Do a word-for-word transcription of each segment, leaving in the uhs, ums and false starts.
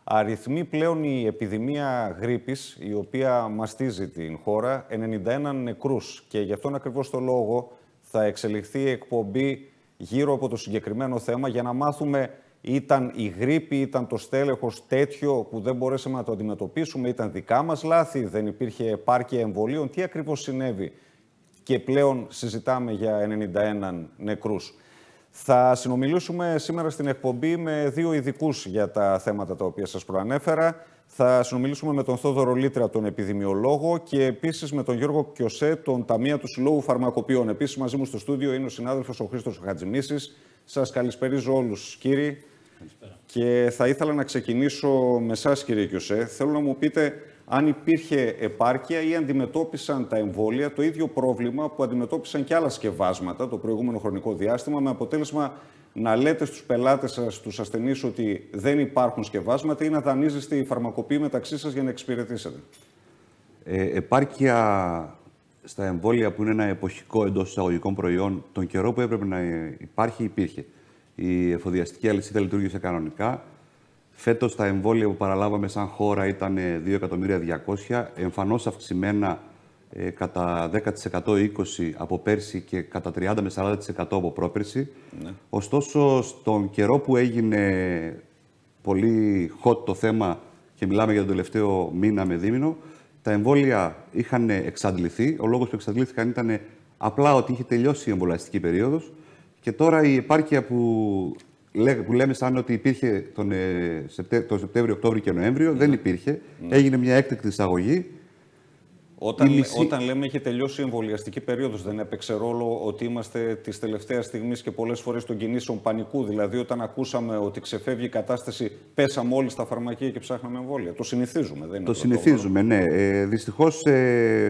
Αριθμεί πλέον η επιδημία γρίπης, η οποία μαστίζει την χώρα, ενενήντα ένα νεκρούς. Και γι' αυτόν ακριβώς το λόγο θα εξελιχθεί η εκπομπή γύρω από το συγκεκριμένο θέμα για να μάθουμε ήταν η γρίπη, ήταν το στέλεχος τέτοιο που δεν μπορέσαμε να το αντιμετωπίσουμε, ήταν δικά μας λάθη, δεν υπήρχε επάρκεια εμβολίων, τι ακριβώς συνέβη. Και πλέον συζητάμε για ενενήντα ένα νεκρούς. Θα συνομιλήσουμε σήμερα στην εκπομπή με δύο ειδικούς για τα θέματα τα οποία σας προανέφερα. Θα συνομιλήσουμε με τον Θόδωρο Λίτρα, τον επιδημιολόγο, και επίσης με τον Γιώργο Κιωσέ, τον ταμεία του Συλλόγου Φαρμακοποιών. Επίσης μαζί μου στο στούντιο είναι ο συνάδελφος ο Χρήστος Χατζημίσης. Σας καλησπερίζω όλους, κύριοι. Καλησπέρα. Και θα ήθελα να ξεκινήσω με εσάς, κύριε Κιωσέ. Θέλω να μου πείτε αν υπήρχε επάρκεια ή αντιμετώπισαν τα εμβόλια το ίδιο πρόβλημα που αντιμετώπισαν και άλλα σκευάσματα το προηγούμενο χρονικό διάστημα, με αποτέλεσμα να λέτε στους πελάτες σας, στους ασθενείς, ότι δεν υπάρχουν σκευάσματα ή να δανείζεστε οι φαρμακοποιοί μεταξύ σας για να εξυπηρετήσετε. Ε, επάρκεια στα εμβόλια, που είναι ένα εποχικό εντός εισαγωγικών προϊόν, τον καιρό που έπρεπε να υπάρχει, υπήρχε. Η εφοδιαστική αλυσίδα λειτουργήσε κανονικά. Φέτος τα εμβόλια που παραλάβαμε σαν χώρα ήταν δύο εκατομμύρια διακόσια, εμφανώς αυξημένα ε, κατά δέκα τοις εκατό είκοσι τοις εκατό από πέρσι και κατά τριάντα με σαράντα τοις εκατό από πρόπερσι. Ναι. Ωστόσο, στον καιρό που έγινε πολύ hot το θέμα και μιλάμε για τον τελευταίο μήνα με δίμηνο, τα εμβόλια είχαν εξαντληθεί. Ο λόγος που εξαντλήθηκαν ήταν απλά ότι είχε τελειώσει η εμβολιαστική περίοδος και τώρα η επάρκεια που που λέμε σαν ότι υπήρχε τον, τον Σεπτέμβριο, Οκτώβριο και Νοέμβριο, mm. δεν υπήρχε. Mm. Έγινε μια έκτακτη εισαγωγή. Όταν, λυση... όταν λέμε έχει τελειώσει η εμβολιαστική περίοδος, δεν έπαιξε ρόλο ότι είμαστε της τελευταίας στιγμής και πολλές φορές των κινήσεων πανικού? Δηλαδή, όταν ακούσαμε ότι ξεφεύγει η κατάσταση, πέσαμε όλοι στα φαρμακεία και ψάχναμε εμβόλια. Το συνηθίζουμε, δεν είναι? Το συνηθίζουμε, ναι. Ε, δυστυχώς, ε,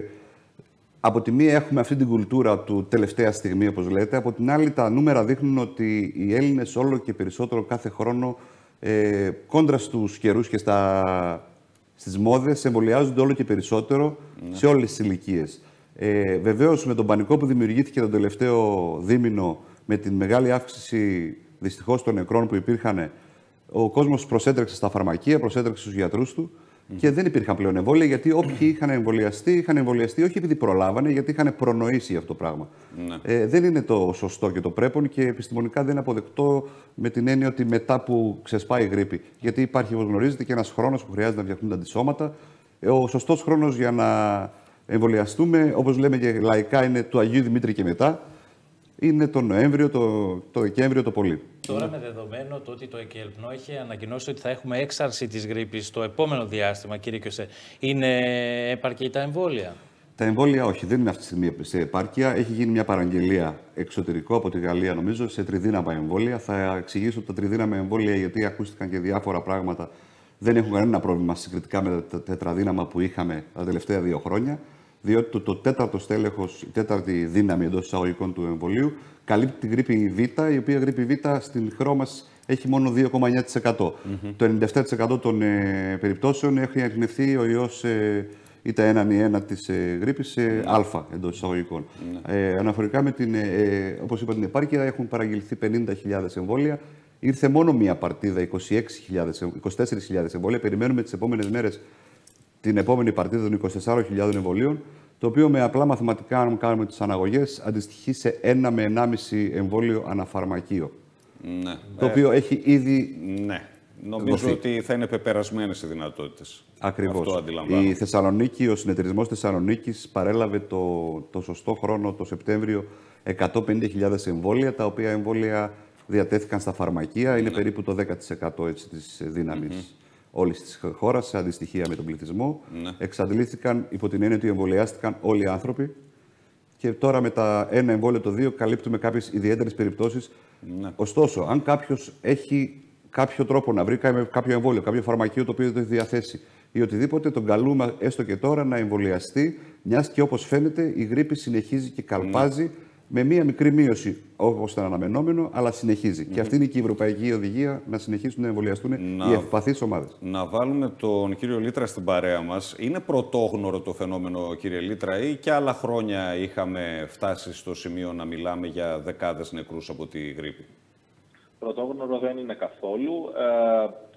από τη μία έχουμε αυτή την κουλτούρα του τελευταία στιγμή, όπως λέτε. Από την άλλη, τα νούμερα δείχνουν ότι οι Έλληνες όλο και περισσότερο κάθε χρόνο, ε, κόντρα στους καιρούς και στα, στις μόδες, εμβολιάζονται όλο και περισσότερο ναι. σε όλες τις ηλικίες. Ε, βεβαίως, με τον πανικό που δημιουργήθηκε τον τελευταίο δίμηνο, με την μεγάλη αύξηση δυστυχώς των νεκρών που υπήρχαν, ο κόσμος προσέτρεξε στα φαρμακεία, προσέτρεξε στους γιατρούς του. Mm. Και δεν υπήρχαν πλέον εμβόλια, γιατί όποιοι είχαν εμβολιαστεί, είχαν εμβολιαστεί όχι επειδή προλάβανε, γιατί είχαν προνοήσει αυτό το πράγμα. Mm. Ε, δεν είναι το σωστό και το πρέπον και επιστημονικά δεν είναι αποδεκτό, με την έννοια ότι μετά που ξεσπάει η γρίπη. Γιατί υπάρχει, όπως γνωρίζετε, και ένας χρόνος που χρειάζεται να φτιαχτούν τα αντισώματα. Ε, ο σωστός χρόνος για να εμβολιαστούμε, όπως λέμε και λαϊκά, είναι του Αγίου Δημήτρη και μετά. Είναι το Νοέμβριο, το, το Δεκέμβριο το πολύ. Τώρα, με δεδομένο το ότι το ΕΚΕΛΠΝΟ έχει ανακοινώσει ότι θα έχουμε έξαρση της γρίπης το επόμενο διάστημα, κύριε Κιωσέ, είναι επαρκή τα εμβόλια? Τα εμβόλια όχι, δεν είναι αυτή τη στιγμή σε επάρκεια. Έχει γίνει μια παραγγελία εξωτερικό από τη Γαλλία, νομίζω, σε τριδύναμα εμβόλια. Θα εξηγήσω τα τριδύναμα εμβόλια, γιατί ακούστηκαν και διάφορα πράγματα. Δεν έχουν κανένα πρόβλημα συγκριτικά με τα τετραδύναμα που είχαμε τα τελευταία δύο χρόνια. Διότι το, το τέταρτο στέλεχος, η τέταρτη δύναμη εντός εισαγωγικών του εμβολίου, καλύπτει τη γρίπη Β, η οποία γρίπη Β στην χώρα μας έχει μόνο δύο κόμμα εννιά τοις εκατό. Mm-hmm. Το ενενήντα επτά τοις εκατό των ε, περιπτώσεων έχει ανιχνευθεί ο ιός ε, είτε έναν ή ένα της ε, γρίπης ε, mm-hmm. Α εντός εισαγωγικών. Mm-hmm. Ε, αναφορικά με την, ε, όπως είπα, την επάρκεια, έχουν παραγγελθεί πενήντα χιλιάδες εμβόλια. Ήρθε μόνο μία παρτίδα, είκοσι τέσσερις χιλιάδες εμβόλια. Περιμένουμε τις επόμενες μέρες την επόμενη παρτίδα των είκοσι τεσσάρων χιλιάδων εμβολίων, το οποίο με απλά μαθηματικά, αν κάνουμε τις αναγωγές, αντιστοιχεί σε ένα με ενάμιση εμβόλιο αναφαρμακείο. Ναι. Το οποίο ε, έχει ήδη. Ναι. Νομίζω δοθεί. Ότι θα είναι πεπερασμένες οι δυνατότητες. Ακριβώς. Αυτό αντιλαμβάνω. Η Θεσσαλονίκη, ο συνεταιρισμός Θεσσαλονίκης παρέλαβε το, το σωστό χρόνο, το Σεπτέμβριο, εκατόν πενήντα χιλιάδες εμβόλια, τα οποία εμβόλια διατέθηκαν στα φαρμακεία. Ναι. Είναι περίπου το δέκα τοις εκατό έτσι, της δύναμης. Mm-hmm. όλης της χώρας, σε αντιστοιχεία με τον πληθυσμό. Ναι. Εξαντλήθηκαν υπό την έννοια ότι εμβολιάστηκαν όλοι οι άνθρωποι. Και τώρα με τα ένα εμβόλιο, το δύο, καλύπτουμε κάποιες ιδιαίτερες περιπτώσεις. Ναι. Ωστόσο, αν κάποιος έχει κάποιο τρόπο να βρει κάποιο εμβόλιο, κάποιο φαρμακείο το οποίο δεν το έχει διαθέσει ή οτιδήποτε, τον καλούμε έστω και τώρα να εμβολιαστεί, μιας και όπως φαίνεται η γρίπη συνεχίζει και καλπάζει. Ναι. Με μία μικρή μείωση, όπως ήταν αναμενόμενο, αλλά συνεχίζει. Mm-hmm. Και αυτή είναι και η ευρωπαϊκή οδηγία, να συνεχίσουν να εμβολιαστούν να... οι ευπαθείς ομάδες. Να βάλουμε τον κύριο Λίτρα στην παρέα μας. Είναι πρωτόγνωρο το φαινόμενο, κύριε Λίτρα, ή και άλλα χρόνια είχαμε φτάσει στο σημείο να μιλάμε για δεκάδες νεκρούς από τη γρίπη? Πρωτόγνωρο δεν είναι καθόλου. Ε,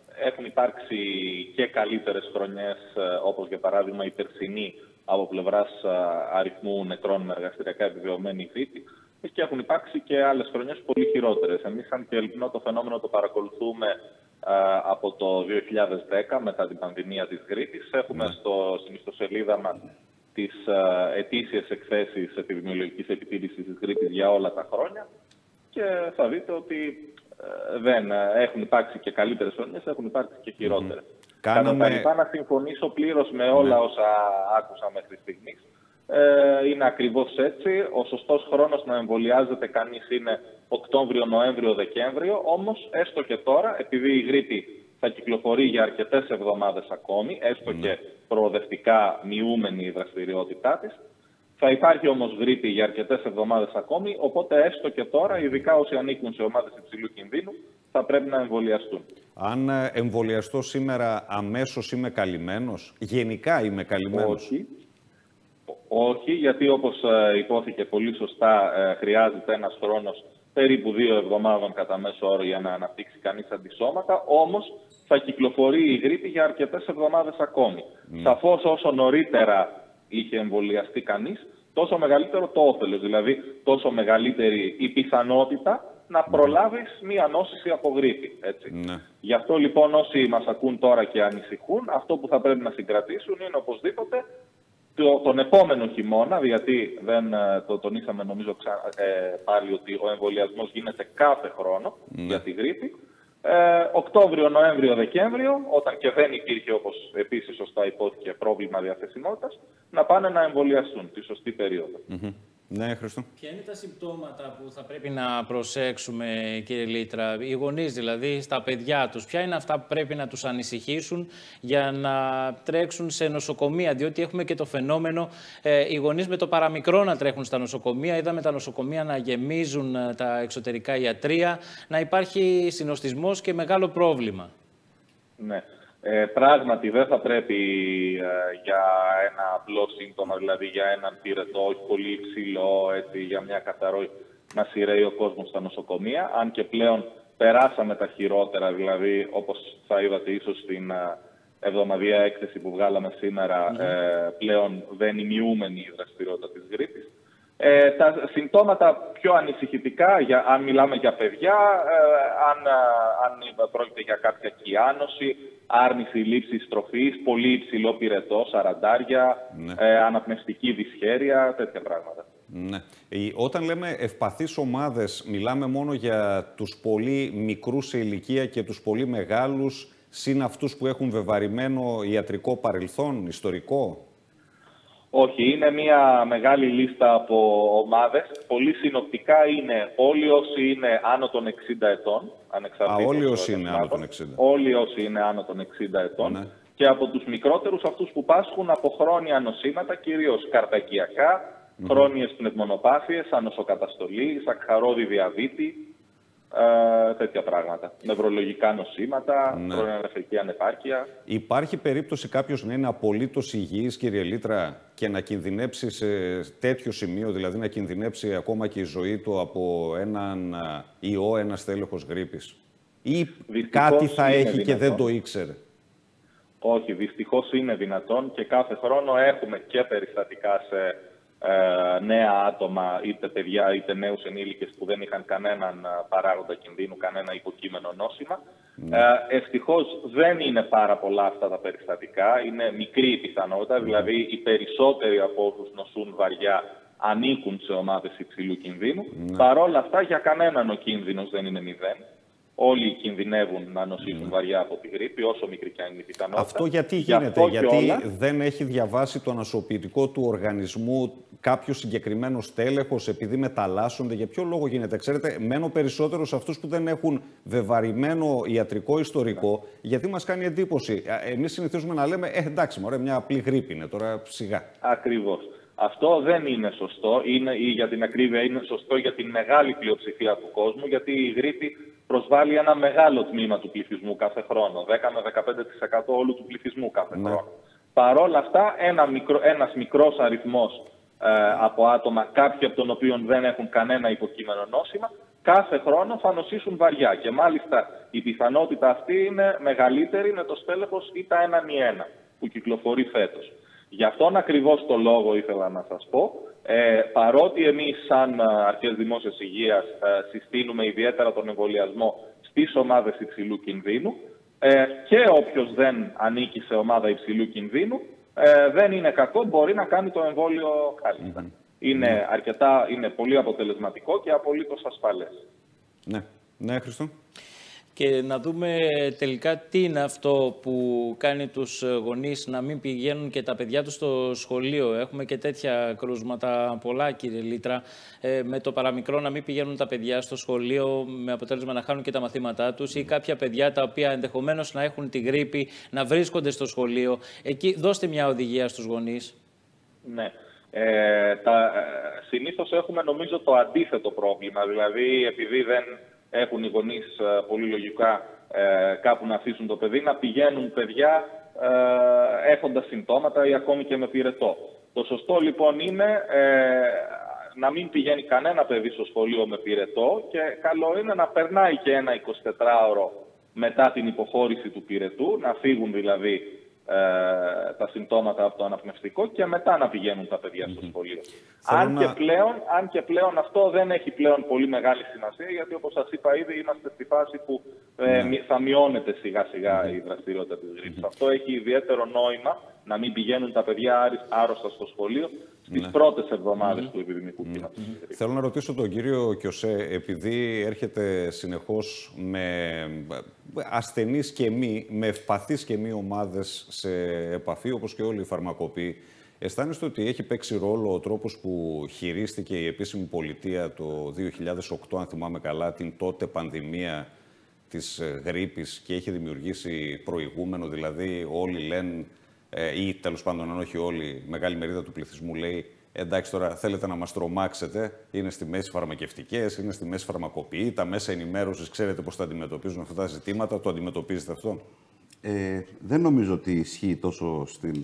έχουν υπάρξει και καλύτερες χρονιές, όπως για παράδειγμα η περσινή, από πλευράς αριθμού νεκρών με εργαστηριακά επιβιωμένη γρίπη, και έχουν υπάρξει και άλλες χρονιές πολύ χειρότερες. Εμείς, σαν και Ελπνό, το φαινόμενο το παρακολουθούμε α, από το δύο χιλιάδες δέκα, μετά την πανδημία της γρίπης. Έχουμε mm. στο, στην ιστοσελίδα μας τις α, ετήσιες εκθέσεις επιδημιολογικής επιτήρησης της γρίπης για όλα τα χρόνια και θα δείτε ότι α, δεν έχουν υπάρξει και καλύτερες χρονιές, έχουν υπάρξει και χειρότερες. Mm. Κάναμε... Κατά τα λοιπά, να συμφωνήσω πλήρως με όλα mm. όσα άκουσα μέχρι στιγμής. Ε, είναι ακριβώς έτσι. Ο σωστός χρόνος να εμβολιάζεται κανείς είναι Οκτώβριο, Νοέμβριο, Δεκέμβριο. Όμως, έστω και τώρα, επειδή η γρίπη θα κυκλοφορεί για αρκετές εβδομάδες ακόμη, έστω mm. και προοδευτικά μειούμενη η δραστηριότητά της, θα υπάρχει όμως γρίπη για αρκετές εβδομάδες ακόμη, οπότε έστω και τώρα, ειδικά όσοι ανήκουν σε ομάδες υψηλού κινδύνου, θα πρέπει να εμβολιαστούν. Αν εμβολιαστώ σήμερα, αμέσως είμαι καλυμμένος? Γενικά είμαι καλυμμένος? Όχι. Όχι, γιατί όπως υπόθηκε πολύ σωστά, χρειάζεται ένας χρόνος περίπου δύο εβδομάδων κατά μέσο όρο για να αναπτύξει κανείς αντισώματα, όμως θα κυκλοφορεί η γρίπη για αρκετές εβδομάδες ακόμη. Mm. Σαφώς όσο νωρίτερα είχε εμβολιαστεί κανείς, τόσο μεγαλύτερο το όφελος, δηλαδή τόσο μεγαλύτερη η πιθανότητα να προλάβεις μία νόσηση από γρίπη. Έτσι. Mm. Γι' αυτό λοιπόν όσοι μας ακούν τώρα και ανησυχούν, αυτό που θα πρέπει να συγκρατήσουν είναι οπωσδήποτε τον επόμενο χειμώνα, γιατί δεν το τονίσαμε νομίζω ξα... ε, πάλι ότι ο εμβολιασμός γίνεται κάθε χρόνο mm. για τη γρίπη, ε, Οκτώβριο, Νοέμβριο, Δεκέμβριο, όταν και δεν υπήρχε, όπως επίσης σωστά υπόθηκε, πρόβλημα διαθεσιμότητας, να πάνε να εμβολιαστούν τη σωστή περίοδο. Mm-hmm. Ναι, Χρήστο. Ποια είναι τα συμπτώματα που θα πρέπει να προσέξουμε, κύριε Λίτρα, οι γονείς δηλαδή στα παιδιά τους? Ποια είναι αυτά που πρέπει να τους ανησυχήσουν για να τρέξουν σε νοσοκομεία? Διότι έχουμε και το φαινόμενο ε, οι γονείς με το παραμικρό να τρέχουν στα νοσοκομεία. Είδαμε τα νοσοκομεία να γεμίζουν τα εξωτερικά ιατρεία, να υπάρχει συνοστισμός και μεγάλο πρόβλημα. Ναι. Ε, πράγματι δεν θα πρέπει ε, για ένα απλό σύμπτωμα, δηλαδή για έναν πυρετό, όχι πολύ υψηλό, έτσι, για μια καθαρό, να σειραίει ο κόσμος στα νοσοκομεία. Αν και πλέον περάσαμε τα χειρότερα, δηλαδή όπως θα είδατε ίσως στην ε, εβδομαδιαία έκθεση που βγάλαμε σήμερα, mm-hmm. ε, πλέον δεν είναι μειούμενη η δραστηριότητα της γρίπης. Ε, τα συμπτώματα πιο ανησυχητικά, για, αν μιλάμε για παιδιά, ε, αν, αν πρόκειται για κάποια κυάνωση, άρνηση λήψης τροφής, πολύ υψηλό πυρετό, σαραντάρια, ναι. ε, αναπνευστική δυσχέρεια, τέτοια πράγματα. Ναι. Όταν λέμε ευπαθείς ομάδες, μιλάμε μόνο για τους πολύ μικρούς σε ηλικία και τους πολύ μεγάλους, συν αυτούς που έχουν βεβαρημένο ιατρικό παρελθόν, ιστορικό? Όχι, είναι μια μεγάλη λίστα από ομάδες. Πολύ συνοπτικά είναι όλοι όσοι είναι άνω των εξήντα ετών. Α, όλοι όσοι είναι άνω των εξήντα. Όλοι όσοι είναι άνω των εξήντα ετών. Ναι. Και από τους μικρότερους αυτούς που πάσχουν από χρόνια νοσήματα, κυρίως καρδακιακά, mm-hmm. χρόνιες πνευμονοπάθειες, ανοσοκαταστολή, σακχαρώδη διαβήτη, ε, τέτοια πράγματα. Νευρολογικά νοσήματα, ναι. χρόνια νεφρική ανεπάρκεια. Υπάρχει περίπτωση κάποιος να είναι απολύτως υγιής, κύριε Λίτρα, και να κινδυνεύσει σε τέτοιο σημείο, δηλαδή να κινδυνεύσει ακόμα και η ζωή του από έναν ιό, ένα στέλεχος γρίπης? Ή δυστυχώς κάτι θα έχει δυνατόν. Και δεν το ήξερε? Όχι, δυστυχώς είναι δυνατόν και κάθε χρόνο έχουμε και περιστατικά σε ε, νέα άτομα, είτε παιδιά είτε νέους ενήλικες που δεν είχαν κανέναν παράγοντα κινδύνου, κανένα υποκείμενο νόσημα. Mm. Ε, ευτυχώς δεν είναι πάρα πολλά αυτά τα περιστατικά, είναι μικρή η πιθανότητα, mm. δηλαδή οι περισσότεροι από όσους νοσούν βαριά ανήκουν σε ομάδες υψηλού κινδύνου. Mm. Παρ' όλα αυτά, για κανέναν ο κίνδυνος δεν είναι μηδέν. Όλοι κινδυνεύουν να νοσήσουν mm. βαριά από τη γρίπη, όσο μικρή και αν είναι η πιθανότητα. Αυτό γιατί γίνεται, αυτό γιατί όλα... δεν έχει διαβάσει το ανασωπητικό του οργανισμού κάποιο συγκεκριμένο στέλεχος, επειδή μεταλλάσσονται? Για ποιο λόγο γίνεται? Ξέρετε, μένω περισσότερο σε αυτούς που δεν έχουν βεβαρημένο ιατρικό ιστορικό, yeah. γιατί μας κάνει εντύπωση. Εμείς συνηθίζουμε να λέμε, ε, εντάξει, μωρέ, μια απλή γρίπη είναι τώρα, σιγά. Ακριβώς. Αυτό δεν είναι σωστό, είναι, ή για την ακρίβεια είναι σωστό για την μεγάλη πλειοψηφία του κόσμου, γιατί η γρίπη προσβάλλει ένα μεγάλο τμήμα του πληθυσμού κάθε χρόνο, δέκα με δεκαπέντε τοις εκατό όλου του πληθυσμού κάθε ναι. χρόνο. Παρ' όλα αυτά, ένα μικρο, ένας μικρός αριθμός ε, από άτομα, κάποιοι από των οποίων δεν έχουν κανένα υποκείμενο νόσημα, κάθε χρόνο θα νοσήσουν βαριά. Και μάλιστα η πιθανότητα αυτή είναι μεγαλύτερη με το στέλεχος Ή τα ένα ή ένα που κυκλοφορεί φέτος. Γι' αυτόν ακριβώς το λόγο ήθελα να σας πω, ε, παρότι εμείς σαν αρχές δημόσιας υγείας ε, συστήνουμε ιδιαίτερα τον εμβολιασμό στις ομάδες υψηλού κινδύνου, ε, και όποιος δεν ανήκει σε ομάδα υψηλού κινδύνου, ε, δεν είναι κακό, μπορεί να κάνει το εμβόλιο κάλλιστα. Mm-hmm. Είναι, αρκετά, είναι πολύ αποτελεσματικό και απολύτως ασφαλές. Ναι, ναι, Χριστό. Και να δούμε τελικά τι είναι αυτό που κάνει τους γονείς να μην πηγαίνουν και τα παιδιά τους στο σχολείο. Έχουμε και τέτοια κρούσματα πολλά, κύριε Λίτρα, ε, με το παραμικρό να μην πηγαίνουν τα παιδιά στο σχολείο με αποτέλεσμα να χάνουν και τα μαθήματά τους, ή κάποια παιδιά τα οποία ενδεχομένως να έχουν τη γρίπη να βρίσκονται στο σχολείο. Εκεί δώστε μια οδηγία στους γονείς. Ναι. Ε, τα, ε, συνήθως έχουμε νομίζω το αντίθετο πρόβλημα, δηλαδή επειδή δεν έχουν οι γονείς ε, πολύ λογικά ε, κάπου να αφήσουν το παιδί, να πηγαίνουν παιδιά ε, έχοντας συμπτώματα ή ακόμη και με πυρετό. Το σωστό λοιπόν είναι ε, να μην πηγαίνει κανένα παιδί στο σχολείο με πυρετό και καλό είναι να περνάει και ένα εικοσιτετράωρο μετά την υποχώρηση του πυρετού, να φύγουν δηλαδή Ε, τα συμπτώματα από το αναπνευστικό και μετά να πηγαίνουν τα παιδιά στο σχολείο. Mm-hmm. Αν, να... και πλέον, αν και πλέον αυτό δεν έχει πλέον πολύ μεγάλη σημασία, γιατί όπως σας είπα ήδη είμαστε στη φάση που ε, mm-hmm. θα μειώνεται σιγά σιγά mm-hmm. η δραστηριότητα της γρίπης. Mm-hmm. Αυτό έχει ιδιαίτερο νόημα να μην πηγαίνουν τα παιδιά άρρωστα στο σχολείο στις mm-hmm. πρώτες εβδομάδες mm-hmm. του επιδημικού κύματος. Mm-hmm. Θέλω να ρωτήσω τον κύριο Κιωσέ, επειδή έρχεται συνεχώς με ασθενείς και μη, με ευπαθείς και μη ομάδες σε επαφή, όπως και όλοι οι φαρμακοποιοί, αισθάνεστε ότι έχει παίξει ρόλο ο τρόπος που χειρίστηκε η επίσημη πολιτεία το δύο χιλιάδες οκτώ, αν θυμάμαι καλά, την τότε πανδημία της γρίπης και έχει δημιουργήσει προηγούμενο, δηλαδή όλοι λένε, ή τέλος πάντων αν όχι όλοι, μεγάλη μερίδα του πληθυσμού λέει εντάξει τώρα θέλετε να μας τρομάξετε, είναι στη μέση φαρμακευτικές, είναι στη μέση φαρμακοποιοί, τα μέσα ενημέρωσης, ξέρετε πώς θα αντιμετωπίζουν αυτά τα ζητήματα, το αντιμετωπίζετε αυτό? Ε, δεν νομίζω ότι ισχύει τόσο στην,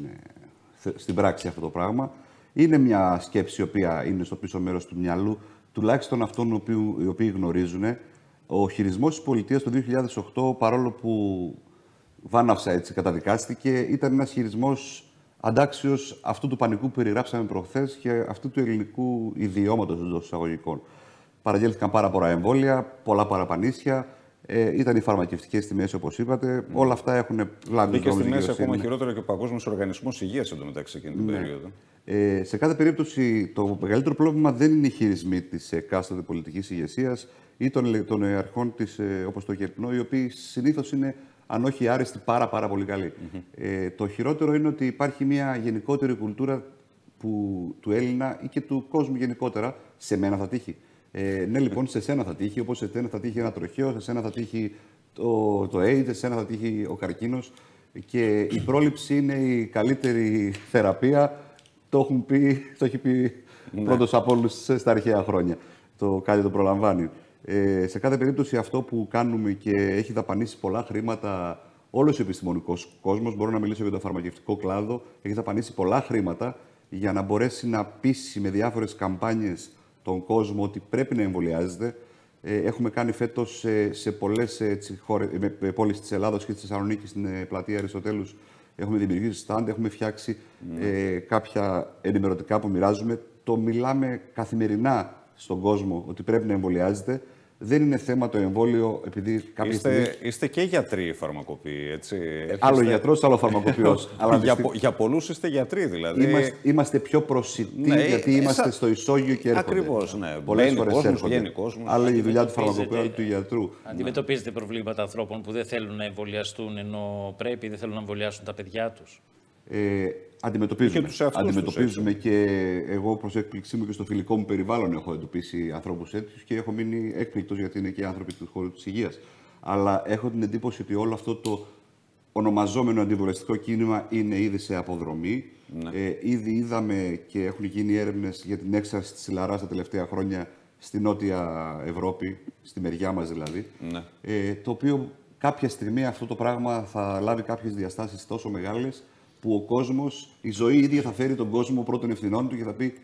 στην πράξη αυτό το πράγμα. Είναι μια σκέψη η οποία είναι στο πίσω μέρος του μυαλού, τουλάχιστον αυτών οι οποίοι γνωρίζουν. Ο χειρισμός της πολιτείας το δύο χιλιάδες οκτώ, παρόλο που βάναυσα έτσι καταδικάστηκε, ήταν ένας χειρισμός αντάξιος αυτού του πανικού που περιγράψαμε προχθές και αυτού του ελληνικού ιδιώματος εντός εισαγωγικών. Παραγγέλθηκαν πάρα πολλά εμβόλια, πολλά παραπανίσια. Ε, ήταν οι φαρμακευτικές στη μέση, όπως είπατε. Mm. Όλα αυτά έχουν λάβει και στη μέση ακόμα χειρότερο και ο Παγκόσμιος Οργανισμός Υγείας εντωμεταξύ εκείνη την ναι. περίοδο. Ε, σε κάθε περίπτωση, το μεγαλύτερο πρόβλημα δεν είναι οι χειρισμοί της εκάστοτε πολιτικής ηγεσίας ή των, των αρχών της, ε, όπως το Κερπνό, οι οποίοι συνήθως είναι, αν όχι άρεστοι, πάρα, πάρα πολύ καλοί. Mm-hmm. Ε, το χειρότερο είναι ότι υπάρχει μια γενικότερη κουλτούρα που, του Έλληνα ή και του κόσμου γενικότερα. Σε μένα θα τύχει. Ε, ναι, λοιπόν, σε σένα θα τύχει, όπως σε σένα θα τύχει ένα τροχαίο, σε σένα θα τύχει το, το AIDS, σε σένα θα τύχει ο καρκίνος. Και η πρόληψη είναι η καλύτερη θεραπεία. Το, έχουν πει, το έχει πει ναι. πρώτος από όλους στα αρχαία χρόνια. Το κάτι το προλαμβάνει. Ε, σε κάθε περίπτωση αυτό που κάνουμε και έχει δαπανίσει πολλά χρήματα όλος ο επιστημονικός κόσμος, μπορώ να μιλήσω για το φαρμακευτικό κλάδο, έχει δαπανίσει πολλά χρήματα για να μπορέσει να πείσει με διάφορες καμπάνιες τον κόσμο ότι πρέπει να εμβολιάζεται. Ε, έχουμε κάνει φέτος σε, σε πολλές έτσι, χώρες, με, πόλεις της Ελλάδος και της Θεσσαλονίκης, στην ε, πλατεία Αριστοτέλους, έχουμε δημιουργήσει στάντ, έχουμε φτιάξει mm. ε, κάποια ενημερωτικά που μοιράζουμε. Το μιλάμε καθημερινά στον κόσμο ότι πρέπει να εμβολιάζεται. Δεν είναι θέμα το εμβόλιο, επειδή κάποια είστε, στιγμή... είστε και γιατροί φαρμακοποιοί, έτσι. Έρχεστε... Άλλο γιατρός, άλλο φαρμακοποιός. Αλλά για, δυστυχ... για πολλούς είστε γιατροί, δηλαδή. Είμαστε, είμαστε πιο προσιτοί, ναι, γιατί είμαστε σα... στο ισόγειο και έρχονται. Ακριβώς, ναι. Πολλές φορές κόσμος, έρχονται. Κόσμος, αλλά η δουλειά του φαρμακοποιού, άλλη του γιατρού. Αντιμετωπίζετε προβλήματα ανθρώπων που δεν θέλουν να εμβολιαστούν, ενώ πρέπει, δεν θέλουν να εμβολιάσουν τα παιδιά τους? Ε, αντιμετωπίζουμε. Και αντιμετωπίζουμε τους, και εγώ προς έκπληξή μου και στο φιλικό μου περιβάλλον έχω εντοπίσει ανθρώπους τέτοιους και έχω μείνει έκπληκτος γιατί είναι και άνθρωποι του χώρου της υγείας. Αλλά έχω την εντύπωση ότι όλο αυτό το ονομαζόμενο αντιβολευτικό κίνημα είναι ήδη σε αποδρομή. Ναι. Ε, ήδη είδαμε και έχουν γίνει έρευνες για την έξαρση της ηλαράς τα τελευταία χρόνια στη Νότια Ευρώπη, στη μεριά μας δηλαδή. Ναι. Ε, το οποίο κάποια στιγμή αυτό το πράγμα θα λάβει κάποιες διαστάσεις τόσο μεγάλες που ο κόσμος, η ζωή ίδια θα φέρει τον κόσμο πρώτων ευθυνών του και θα πει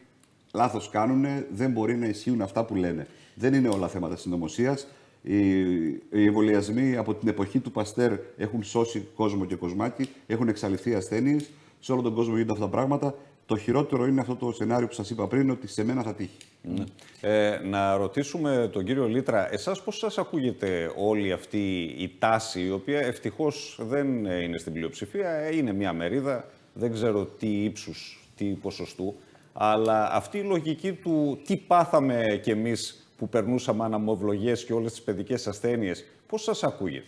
λάθος κάνουν, δεν μπορεί να ισχύουν αυτά που λένε. Δεν είναι όλα θέματα συνωμοσίας. Οι, οι εμβολιασμοί από την εποχή του Παστέρ έχουν σώσει κόσμο και κοσμάκι, έχουν εξαλειφθεί ασθένειες. Σε όλο τον κόσμο γίνονται αυτά τα πράγματα. Το χειρότερο είναι αυτό το σενάριο που σας είπα πριν, ότι σε μένα θα τύχει. Ναι. Ε, να ρωτήσουμε τον κύριο Λίτρα, εσάς πώς σας ακούγεται όλη αυτή η τάση, η οποία ευτυχώς δεν είναι στην πλειοψηφία, είναι μια μερίδα, δεν ξέρω τι ύψους, τι ποσοστού, αλλά αυτή η λογική του τι πάθαμε κι εμείς που περνούσαμε αναμοευλογίες και όλες τις παιδικές ασθένειες, πώς σας ακούγεται?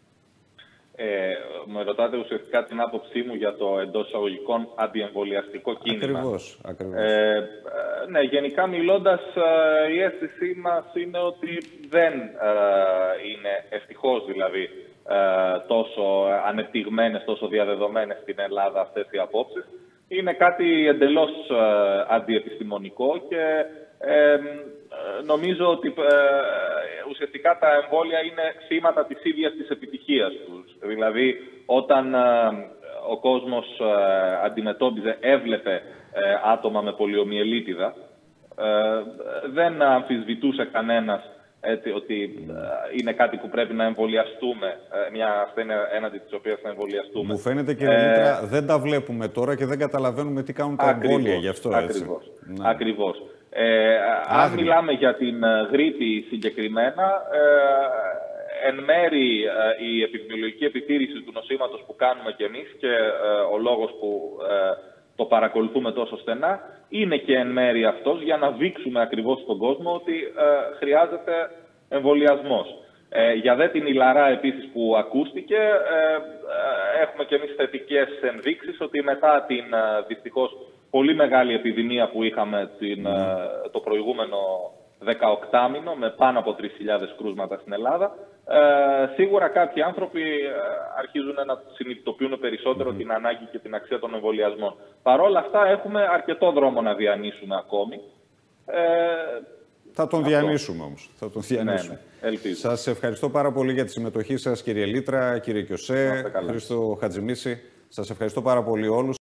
Ε, με ρωτάτε ουσιαστικά την άποψή μου για το εντός εισαγωγικών αντιεμβολιαστικό κίνημα. Ακριβώς, ακριβώς. Ε, ναι, γενικά μιλώντας, η αίσθησή μας είναι ότι δεν είναι, ευτυχώς δηλαδή, τόσο ανεπτυγμένες, τόσο διαδεδομένες στην Ελλάδα αυτές οι απόψεις. Είναι κάτι εντελώς αντιεπιστημονικό και ε, νομίζω ότι ε, ουσιαστικά τα εμβόλια είναι σήματα της ίδιας της επιτυχίας τους. Δηλαδή, όταν ε, ο κόσμος ε, αντιμετώπιζε, έβλεπε ε, άτομα με πολιομιελίτιδα, ε, δεν αμφισβητούσε κανένας έτσι, ότι ε, είναι κάτι που πρέπει να εμβολιαστούμε, ε, μια ασθένεια έναντι της οποίας να εμβολιαστούμε. Μου φαίνεται, κύριε ε, Λίτρα, δεν τα βλέπουμε τώρα και δεν καταλαβαίνουμε τι κάνουν τα εμβόλια γι' αυτό. Ακριβώς. Έτσι. Ακριβώς. Ε, αν μιλάμε για την γρίπη συγκεκριμένα, ε, εν μέρη ε, η επιδημιολογική επιτήρηση του νοσήματος που κάνουμε κι εμείς και ε, ο λόγος που ε, το παρακολουθούμε τόσο στενά είναι και εν μέρη αυτός για να δείξουμε ακριβώς στον κόσμο ότι ε, χρειάζεται εμβολιασμός. Ε, για δε την Ιλαρά επίσης που ακούστηκε, ε, ε, έχουμε κι εμείς θετικές ενδείξεις ότι μετά την ε, δυστυχώς πολύ μεγάλη επιδημία που είχαμε την, mm. το προηγούμενο δεκαοκτάμηνο με πάνω από τρεις χιλιάδες κρούσματα στην Ελλάδα, ε, σίγουρα κάποιοι άνθρωποι αρχίζουν να συνειδητοποιούν περισσότερο mm. την ανάγκη και την αξία των εμβολιασμών. Παρ' όλα αυτά έχουμε αρκετό δρόμο να διανύσουμε ακόμη. Ε, θα τον αυτό. διανύσουμε όμως. Θα τον διανύσουμε. Ναι, ναι. Σας ευχαριστώ πάρα πολύ για τη συμμετοχή σας, κύριε Λίτρα, κύριε Κιωσέ, Χρήστο Χατζημίση. Σας ευχαριστώ πάρα πολύ όλους.